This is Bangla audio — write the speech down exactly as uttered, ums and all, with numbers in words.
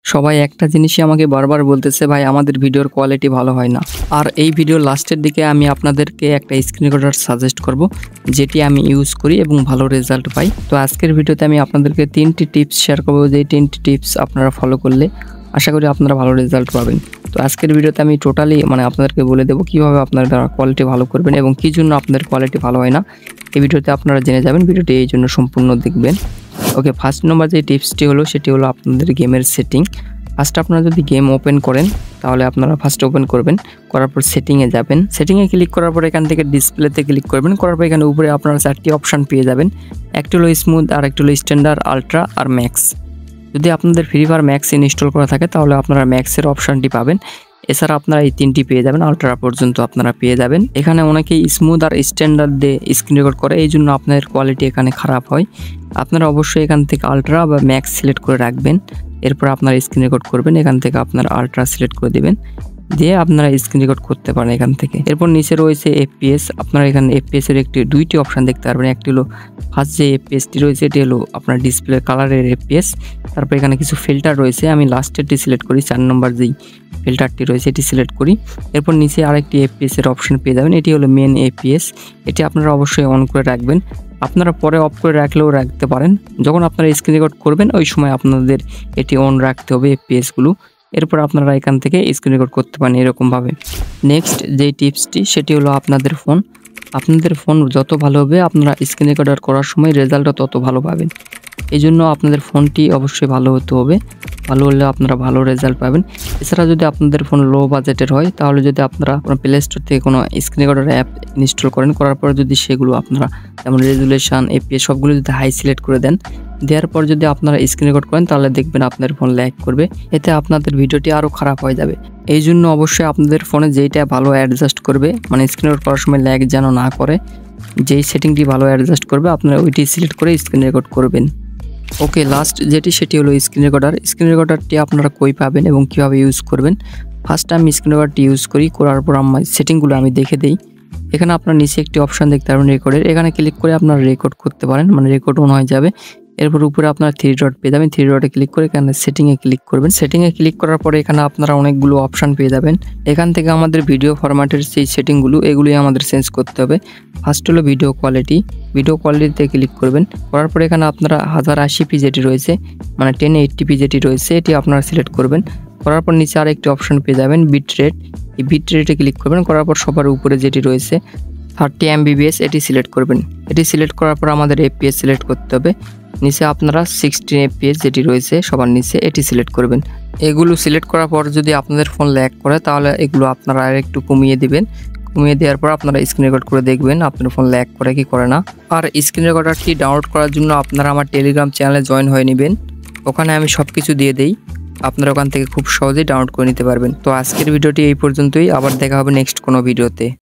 সবাই একটা জিনিসই আমাকে বারবার বলতেছে, ভাই আমাদের ভিডিওর কোয়ালিটি ভালো হয় না। আর এই ভিডিওর লাস্টের দিকে আমি আপনাদেরকে একটা স্ক্রিন রেকর্ডার সাজেস্ট করব, যেটি আমি ইউজ করি এবং ভালো রেজাল্ট পাই। তো আজকের ভিডিওতে আমি আপনাদেরকে তিনটি টিপস শেয়ার করবো, যে তিনটি টিপস আপনারা ফলো করলে আশা করি আপনারা ভালো রেজাল্ট পাবেন। তো আজকের ভিডিওতে আমি টোটালি মানে আপনাদেরকে বলে দেবো কীভাবে আপনারা কোয়ালিটি ভালো করবেন এবং কী জন্য আপনাদের কোয়ালিটি ভালো হয় না। এই ভিডিওতে আপনারা জেনে যাবেন, ভিডিওটি এই জন্য সম্পূর্ণ দেখবেন। ওকে, ফার্স্ট নম্বর যে টিপসটি হলো সেটি হলো আপনাদের গেমের সেটিং। ফার্স্ট আপনারা যদি গেম ওপেন করেন তাহলে আপনারা ফার্স্ট ওপেন করবেন, করার পর সেটিংয়ে যাবেন। সেটিংয়ে ক্লিক করার পর এখান থেকে ডিসপ্লেতে ক্লিক করবেন, করার পর এখানে উপরে আপনারা চারটি অপশান পেয়ে যাবেন। একটি হলো স্মুথ, আর একটি হলো স্ট্যান্ডার্ড, আলট্রা আর ম্যাক্স। যদি আপনাদের ফ্রি ফায়ার ম্যাক্স ইনস্টল করা থাকে তাহলে আপনারা ম্যাক্সের অপশানটি পাবেন। এছাড়া আপনারা এই তিনটি পেয়ে যাবেন, আলট্রা পর্যন্ত আপনারা পেয়ে যাবেন। এখানে অনেকেই স্মুথ আর স্ট্যান্ডার্ড দিয়ে স্ক্রিন রেকর্ড করে, এই জন্য আপনাদের কোয়ালিটি এখানে খারাপ হয়। আপনারা অবশ্যই এখান থেকে আলট্রা বা ম্যাক্স সিলেক্ট করে রাখবেন। এরপর আপনারা স্ক্রিন রেকর্ড করবেন, এখান থেকে আপনারা আলট্রা সিলেক্ট করে দিবেন, দিয়ে আপনারা স্ক্রিন রেকর্ড করতে পারেন এখান থেকে। এরপর নিচে রয়েছে এফপিএস। আপনারা এখানে এফপিএস এর একটি দুইটি অপশান দেখতে পারবেন। একটি হলো ফার্স্ট যে এফপিএসটি রয়েছে এটি হলো আপনার ডিসপ্লে কালারের এফপিএস। তারপর এখানে কিছু ফিল্টার রয়েছে, আমি লাস্টেরটি সিলেক্ট করি, চার নম্বর যেই ফিল্টারটি রয়েছে এটি সিলেক্ট করি। এরপর নিচে আরেকটি এফপিএস এর অপশান পেয়ে যাবেন, এটি হলো মেন এফপিএস। এটি আপনারা অবশ্যই অন করে রাখবেন, আপনারা পরে অফ করে রাখলেও রাখতে পারেন। যখন আপনারা স্ক্রিন রেকর্ড করবেন ওই সময় আপনাদের এটি অন রাখতে হবে এফপিএসগুলো। এরপর আপনারা এখান থেকে স্ক্রিন রেকর্ড করতে পারেন এরকমভাবে। নেক্সট যেই টিপসটি সেটি হলো আপনাদের ফোন। আপনাদের ফোন যত ভালো হবে আপনারা স্ক্রিন রেকর্ডার করার সময় রেজাল্টও তত ভালো পাবেন। এই জন্য আপনাদের ফোনটি অবশ্যই ভালো হতে হবে, ভালো হলে আপনারা ভালো রেজাল্ট পাবেন। এছাড়া যদি আপনাদের ফোন লো বাজেটের হয় তাহলে যদি আপনারা কোনো প্লে স্টোর থেকে কোনো স্ক্রিন রেকর্ডার অ্যাপ ইনস্টল করেন, করার পরে যদি সেগুলো আপনারা যেমন রেজুলেশন, এপিএস সবগুলো যদি হাই সিলেক্ট করে দেন, দেওয়ার পর যদি আপনারা স্ক্রিন রেকর্ড করেন তাহলে দেখবেন আপনার ফোন ল্যাগ করবে, এতে আপনাদের ভিডিওটি আরও খারাপ হয়ে যাবে। এই জন্য অবশ্যই আপনাদের ফোনে যেইটা ভালো অ্যাডজাস্ট করবে, মানে স্ক্রিন রেকর্ড করার সময় ল্যাগ যেন না করে, যেই সেটিংটি ভালো অ্যাডজাস্ট করবে আপনারা ওইটি সিলেক্ট করে স্ক্রিন রেকর্ড করবেন। ওকে, লাস্ট যেটি সেটি হলো স্ক্রিন রেকর্ডার। স্ক্রিন রেকর্ডারটি আপনারা কই পাবেন এবং কীভাবে ইউজ করবেন। ফার্স্ট আমি স্ক্রিন রেকর্ডারটি ইউজ করি, করার পর আমার সেটিংগুলো আমি দেখে দিই। এখানে আপনার নিচে একটি অপশান দেখতে পারবেন রেকর্ডের, এখানে ক্লিক করে আপনারা রেকর্ড করতে পারেন, মানে রেকর্ড অন হয়ে যাবে। এরপর উপরে আপনার থ্রি ডট পেয়ে যাবেন, থ্রি ডটে ক্লিক করে এখানে সেটিংয়ে ক্লিক করবেন। সেটিংয়ে ক্লিক করার পরে এখানে আপনারা অনেকগুলো অপশান পেয়ে যাবেন। এখান থেকে আমাদের ভিডিও ফরম্যাটের সেই সেটিংগুলো এগুলোই আমাদের চেঞ্জ করতে হবে। ফার্স্ট হলো ভিডিও কোয়ালিটি, ভিডিও কোয়ালিটিতে ক্লিক করবেন, করার পরে এখানে আপনারা হাজার আশি পি যেটি রয়েছে, মানে টেন এইটটি পি যেটি রয়েছে এটি আপনারা সিলেক্ট করবেন। করার পর নিচে আরেকটি অপশান পেয়ে যাবেন বিট রেট, এই বিট রেটে ক্লিক করবেন, করার পর সবার উপরে যেটি রয়েছে থার্টি এমবিবিএস এটি সিলেক্ট করবেন। এটি সিলেক্ট করার পর আমাদের এফপিএস সিলেক্ট করতে হবে। নিচে আপনারা সিক্সটিন এফপিএস যেটি রয়েছে সবার নিচে এটি সিলেক্ট করবেন। এগুলো সিলেক্ট করার পর যদি আপনাদের ফোন ল্যাগ করে তাহলে এগুলো আপনারা আর একটু কমিয়ে দিবেন। কমিয়ে দেওয়ার পর আপনারা স্ক্রিন রেকর্ড করে দেখবেন আপনার ফোন ল্যাগ করে কি করে না। আর স্ক্রিন রেকর্ডারটি ডাউনলোড করার জন্য আপনারা আমার টেলিগ্রাম চ্যানেলে জয়েন হয়ে নেবেন, ওখানে আমি সব কিছু দিয়ে দিই, আপনারা ওখান থেকে খুব সহজেই ডাউনলোড করে নিতে পারবেন। তো আজকের ভিডিওটি এই পর্যন্তই, আবার দেখা হবে নেক্সট কোনো ভিডিওতে।